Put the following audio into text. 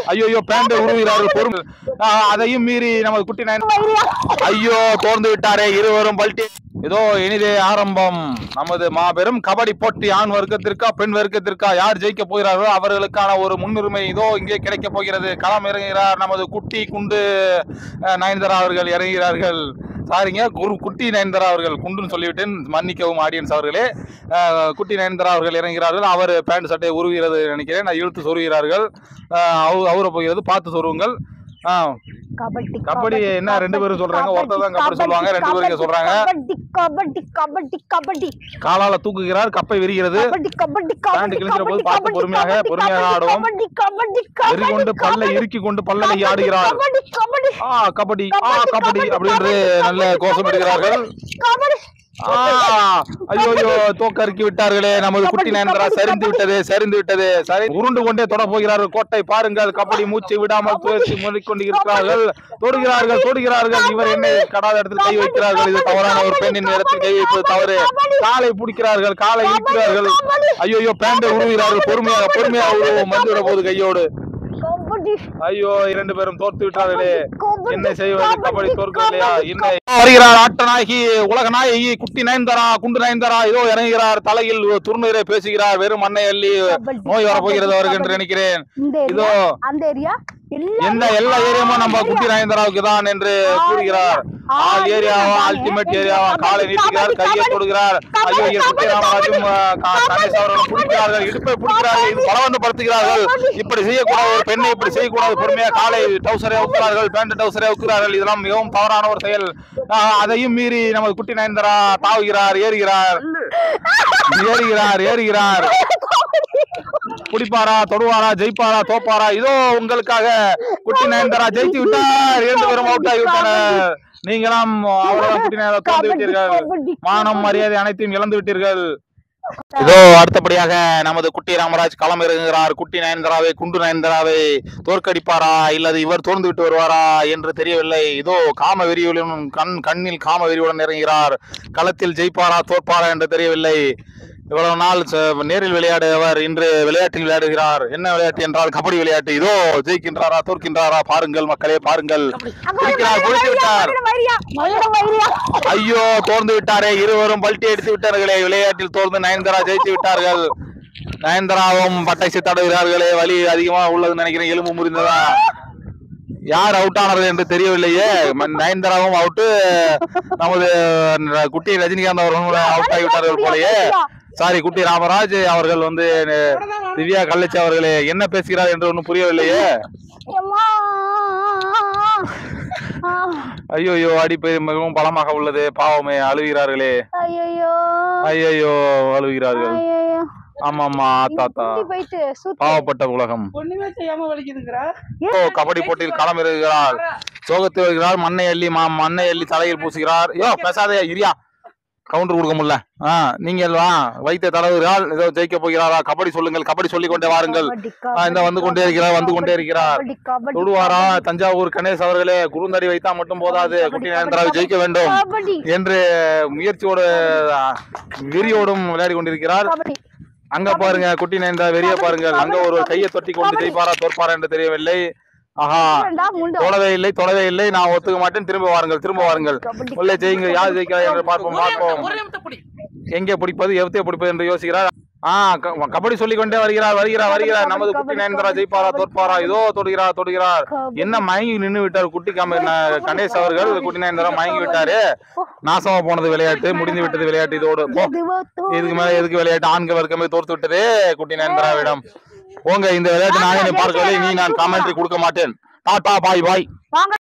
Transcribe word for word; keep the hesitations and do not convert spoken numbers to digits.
ஐயோ பேண்ட் உருவுகிறார்கள் பொறுமை. அதையும் மீறி நமது குட்டி நயன்தாரா ஐயோ தோர்ந்து விட்டாரே. இருவரும் பல்டி. இதோ இனிதே ஆரம்பம். நமது மாபெரும் கபடி போட்டி. ஆண் வர்க்கத்திற்கா பெண் வர்க்கத்திற்கா யார் ஜெயிக்க போகிறார்களோ அவர்களுக்கான ஒரு முன்னுரிமை இதோ இங்கே கிடைக்க போகிறது. களம் இறங்குகிறார் நமது குட்டி குண்டு நயன்தாரா அவர்கள் இறங்குகிறார்கள். சாரிங்க, குரு குட்டி நயன்தாரா அவர்கள், குண்டுன்னு சொல்லிவிட்டேன், மன்னிக்கவும் ஆடியன்ஸ் அவர்களே. குட்டி நயன்தாரா அவர்கள் இறங்குகிறார்கள். அவர் பேண்ட் சட்டை உருவுகிறது நினைக்கிறேன். இழுத்து சொருகிறார்கள். அவரை போகிறது, பார்த்து சொருவுங்கள். கபடி என்ன ரெண்டு பேரும் சொல்றாங்க, ஒருத்தர் தான் கபடி சொல்லுவாங்க, ரெண்டு பேரும் சொல்றாங்க. காலால தூக்குகிறார், கப்பை விரிகிறது. பேண்ட் கிழிக்கிற போது பார்த்து பொறுமையாக பொறுமையாக ஆடுவோம். வெறி கொண்டு பல்லை இறுக்கி கொண்டு பல்லை ஆடுகிறார். ஆ கபடி ஆ கபடி அப்படின்னு நல்ல கோஷம் எடுக்கிறார்கள். ஐயோ தோக்கறுக்கி விட்டார்களே. நமது குட்டி நயன்தாரா சரிந்து விட்டது சரிந்து விட்டது சரி உருண்டு கொண்டே தொட போகிறார்கள். கோட்டை பாருங்கள், கபடி மூச்சு விடாமல் துவச்சி மூடிக்கொண்டு இருக்கிறார்கள். தொடுகிறார்கள் தொடுகிறார்கள். இவர் என்ன கடாத இடத்தில் கை வைக்கிறார்கள். இது தவறான ஒரு பெண்ணின் இடத்தில் கை வைப்பது தவறு. காலை பிடிக்கிறார்கள், காலை இழுக்கிறார்கள். ஐயோ பேண்டை உருவுகிறார்கள். பொறுமையாக பொறுமையாக உருவம் வந்துவிட போது கையோடு. ஐயோ இரண்டு பேரும் தோற்று விட்டார்களே. என்ன செய்வது, கபடி தோற்கவில்லையா? என்ன வருகிறார் ஆட்டநாயகி, உலக நாயகி குட்டி நயன்தாரா, குண்டு நயன்தாரா இதோ இறங்குகிறார். தலையில் துர்நீரை பேசுகிறார். வெறும் மண்ணை அள்ளி நோய் வரப்போகிறது அவருக்கு என்று நினைக்கிறேன். இதோ எந்த எல்லா ஏரியாவும் நம்ம குட்டி நயன்தாராவுக்கு தான் என்று கூறுகிறார். ஆல் ஏரியாவா அல்டிமேட் ஏரியாவா காலை நீட்டுகிறார், கையை தொடுகிறார். ஐயோ குட்டி ராமராஜும் கணேஷ் அவர்களும் பிடிக்கிறார்கள், இடுப்பை பிடிக்கிறார்கள், இது பலவந்தப்படுத்துகிறார்கள். இப்படி செய்யக்கூடாது, ஒரு பெண்ணை இப்படி செய்யக்கூடாது. பொறுமையா காலை டவுசரை அவுக்கிறார்கள், பேண்ட் டவுசரை அவுக்கிறார்கள். இதெல்லாம் மிகவும் தவறான ஒரு செயல். அதையும் மீறி நமது குட்டி நயன்தாரா தாவுகிறார், ஏறுகிறார் ஏறுகிறார் ஏறுகிறார் பிடிப்பாரா, தொடுவாரா, ஜெயிப்பாரா, தோப்பாரா? இதோ உங்களுக்காக குட்டி நயன்தாரா ஜெயித்து விட்டார். இரண்டு பேரும் அவுட் ஆகிவிட்டனர். நீங்களாம் அவ்வளவுதான் குட்டி நயன்தாரா தோந்து விட்டீர்கள். மானம் மரியாதை அனைத்தையும் இழந்து விட்டீர்கள். இதோ அடுத்தபடியாக நமது குட்டி ராமராஜ் களம் இறங்குகிறார். குட்டி நயன்தாராவை குண்டு நயன்தாராவை தோற்கடிப்பாரா இல்லது இவர் தோர்ந்து விட்டு வருவாரா என்று தெரியவில்லை. இதோ காம வெறியுடன் கண் கண்ணில் காம வெறியுடன் இறங்குகிறார். களத்தில் ஜெயிப்பாரா தோற்பாரா என்று தெரியவில்லை. இவ்வளவு நாள் நேரில் விளையாடுவர் இன்று விளையாட்டில் விளையாடுகிறார். என்ன விளையாட்டு என்றால் கபடி விளையாட்டு. இதோ ஜெயிக்கின்றாரா தோற்கின்றாரா பாருங்கள் மக்களே, பாருங்கள். ஐயோ தோர்ந்து விட்டாரே. இருவரும் பல்ட்டி அடித்து விட்டார்களே. விளையாட்டில் தோர்ந்து நயன்தாரா ஜெயித்து விட்டார்கள். நயன்தாராவும் பட்டாசு தடவுகிறார்களே. வலி அதிகமா உள்ளதுன்னு நினைக்கிறேன். எலும்பு முறிந்ததா? யார் அவுட் ஆனார்கள் என்று தெரியவில்லையே. நயன்தாராவும் அவுட்டு, நமது குட்டி ரஜினிகாந்த் அவர்களும் அவுட் ஆகிவிட்டார்கள் போலயே. சாரி குட்டி ராமராஜ் அவர்கள் வந்து திவ்யா கள்ளச்சி அவர்களே என்ன பேசுகிறார் என்று ஒன்றும் புரியவில்லையே. ஐயோ அடிப்பை மிகவும் பலமாக உள்ளது. பாவமே அழுகிறார்களே. ஐயோ அழுகிறார்கள். ஆமா ஆமா தாத்தா, பாவப்பட்ட உலகம். கபடி போட்டியில் களம் இறங்குகிறார். சோகத்தில் வருகிறார். மண்ணை அள்ளி மா மண்ணை அள்ளி தலையில் பூசுகிறார். ஐயோ பேசாதே இரியா, கவுண்டர் கொடுக்க முடியல. ஆஹ் நீங்கள் வா வைத்த தலைவர்கள் ஏதோ ஜெயிக்க போகிறாரா? கபடி சொல்லுங்கள், கபடி சொல்லிக் கொண்டே வாருங்கள். இந்த வந்து கொண்டே இருக்கிறார் வந்து கொண்டே இருக்கிறார். தொடுவாரா தஞ்சாவூர் கணேஷ் அவர்களே? குறுந்தடி வைத்தா மட்டும் போதாது, குட்டி நயன்தாராவை ஜெயிக்க வேண்டும் என்று முயற்சியோடு வெறியோடும் விளையாடி கொண்டிருக்கிறார். அங்க பாருங்க குட்டி நயன்தாரா வெறிய பாருங்கள். அங்க ஒரு கையை தொட்டி கொண்டு ஜெயிப்பாரா தோற்பாரா என்று தெரியவில்லை. ஆஹா தொடவே இல்லை தொடவே இல்லை. நான் ஒத்துக்க மாட்டேன். திரும்ப வாருங்கள் திரும்ப வாருங்கள். உள்ளே ஜெயிங்க. யார் ஜெயிக்கிறார் என்று பார்ப்போம் பார்ப்போம். எங்கே பிடிப்பது எவத்தையே பிடிப்பது என்று யோசிக்கிறார். ஆஹ் கபடி சொல்லிக் கொண்டே வருகிறார் வருகிறார் வருகிறார். நமது குட்டி நயன்தாரா ஜெயிப்பாரா தோற்பாரா? இதோ தொடுகிறார் தொடுகிறார். என்ன மயங்கி நின்று விட்டார் குட்டி கணேஷ் அவர்கள். குட்டி நயன்தாரா மயங்கி விட்டாரு. நாசமா போனது விளையாட்டு, முடிந்து விட்டது விளையாட்டு. இதோடு இதுக்கு மேல எதுக்கு விளையாட்டு? ஆண்கள் வர்க்கமே தோற்று விட்டது குட்டி நயன்தாராவிடம். போங்க, இந்த விளையாட்டு நானே பார்க்கவில்லை. நீ நான் காமெண்ட்ரி கொடுக்க மாட்டேன். டாடா பாய் பாய்.